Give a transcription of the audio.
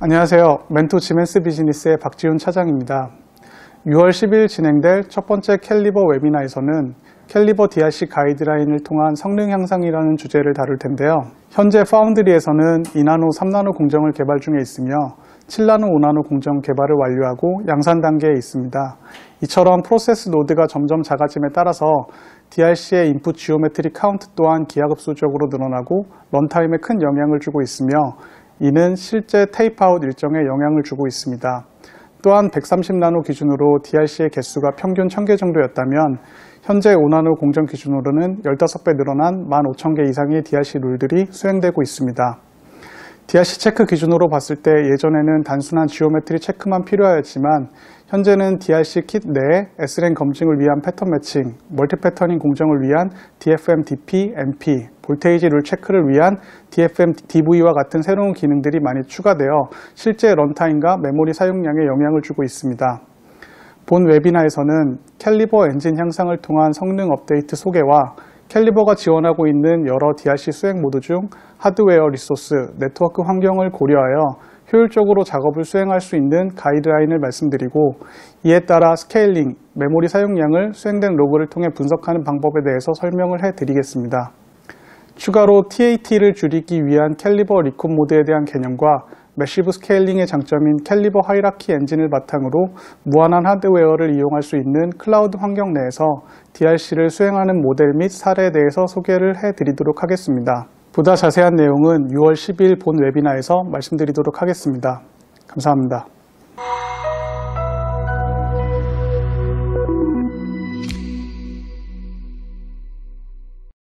안녕하세요. 멘토 지멘스 비즈니스의 박지훈 차장입니다. 6월 10일 진행될 첫 번째 캘리버 웨비나에서는 캘리버 DRC 가이드라인을 통한 성능 향상이라는 주제를 다룰 텐데요. 현재 파운드리에서는 2나노, 3나노 공정을 개발 중에 있으며 7나노, 5나노 공정 개발을 완료하고 양산 단계에 있습니다. 이처럼 프로세스 노드가 점점 작아짐에 따라서 DRC의 인풋 지오메트리 카운트 또한 기하급수적으로 늘어나고 런타임에 큰 영향을 주고 있으며 이는 실제 테이프아웃 일정에 영향을 주고 있습니다. 또한 130나노 기준으로 DRC의 개수가 평균 1000개 정도였다면 현재 5나노 공정 기준으로는 15배 늘어난 15,000개 이상의 DRC 룰들이 수행되고 있습니다. DRC 체크 기준으로 봤을 때 예전에는 단순한 지오메트리 체크만 필요하였지만 현재는 DRC 킷 내에 SRAM 검증을 위한 패턴 매칭, 멀티 패터닝 공정을 위한 DFM DP, MP, 볼테이지 룰 체크를 위한 DFM DV와 같은 새로운 기능들이 많이 추가되어 실제 런타임과 메모리 사용량에 영향을 주고 있습니다. 본 웨비나에서는 캘리버 엔진 향상을 통한 성능 업데이트 소개와 캘리버가 지원하고 있는 여러 DRC 수행 모드 중 하드웨어 리소스, 네트워크 환경을 고려하여 효율적으로 작업을 수행할 수 있는 가이드라인을 말씀드리고 이에 따라 스케일링, 메모리 사용량을 수행된 로그를 통해 분석하는 방법에 대해서 설명을 해드리겠습니다. 추가로 TAT를 줄이기 위한 캘리버 리콘 모드에 대한 개념과 매시브 스케일링의 장점인 캘리버 하이라키 엔진을 바탕으로 무한한 하드웨어를 이용할 수 있는 클라우드 환경 내에서 DRC를 수행하는 모델 및 사례에 대해서 소개를 해드리도록 하겠습니다. 보다 자세한 내용은 6월 10일 본 웨비나에서 말씀드리도록 하겠습니다. 감사합니다.